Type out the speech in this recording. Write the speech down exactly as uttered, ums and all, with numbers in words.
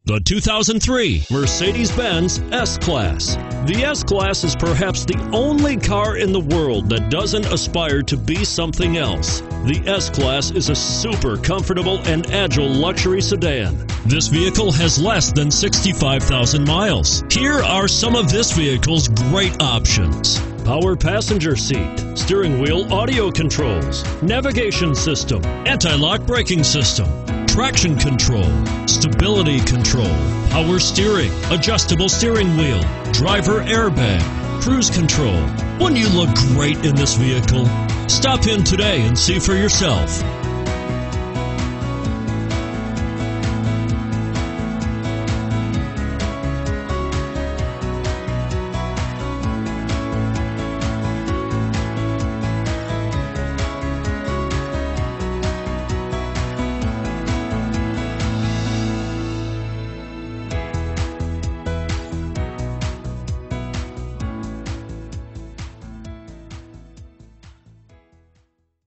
The two thousand three Mercedes-Benz S-Class. The S-Class is perhaps the only car in the world that doesn't aspire to be something else. The S-Class is a super comfortable and agile luxury sedan. This vehicle has less than sixty-five thousand miles. Here are some of this vehicle's great options: power passenger seat, steering wheel audio controls, navigation system, anti-lock braking system, traction control, stability control, power steering, adjustable steering wheel, driver airbag, cruise control. Wouldn't you look great in this vehicle? Stop in today and see for yourself.